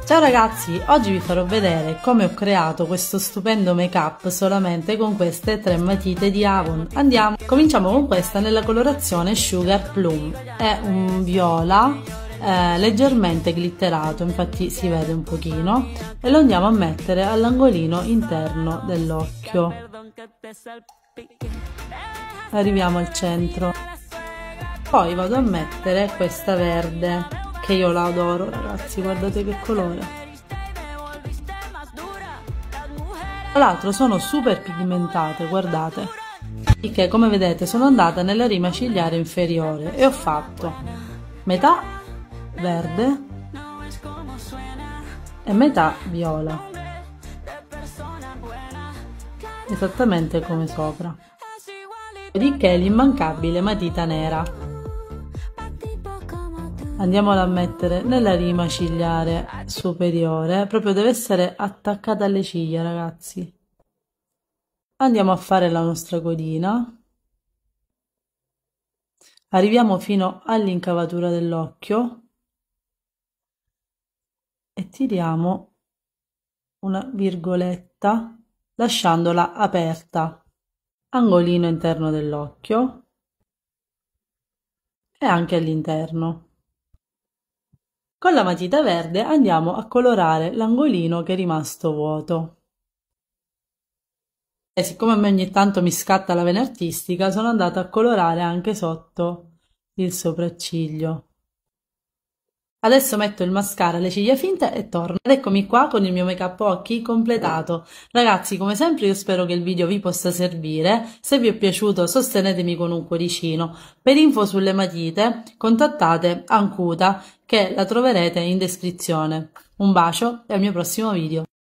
Ciao ragazzi, oggi vi farò vedere come ho creato questo stupendo make up solamente con queste 3 matite di Avon. Andiamo! Cominciamo con questa nella colorazione Sugar Plum. È un viola leggermente glitterato, infatti si vede un pochino, e lo andiamo a mettere all'angolino interno dell'occhio. Arriviamo al centro. Poi vado a mettere questa verde, che io la adoro ragazzi, guardate che colore. Tra l'altro sono super pigmentate, guardate, che come vedete sono andata nella rima cigliare inferiore e ho fatto metà verde e metà viola, esattamente come sopra. Dopodiché l'immancabile matita nera. Andiamola a mettere nella rima cigliare superiore, proprio deve essere attaccata alle ciglia ragazzi. Andiamo a fare la nostra codina, arriviamo fino all'incavatura dell'occhio e tiriamo una virgoletta lasciandola aperta, angolino interno dell'occhio e anche all'interno. Con la matita verde andiamo a colorare l'angolino che è rimasto vuoto. E siccome a me ogni tanto mi scatta la vena artistica, sono andata a colorare anche sotto il sopracciglio. Adesso metto il mascara, le ciglia finte e torno. Ed eccomi qua con il mio make up occhi completato. Ragazzi, come sempre io spero che il video vi possa servire. Se vi è piaciuto sostenetemi con un cuoricino. Per info sulle matite contattate Ancuta, che la troverete in descrizione. Un bacio e al mio prossimo video.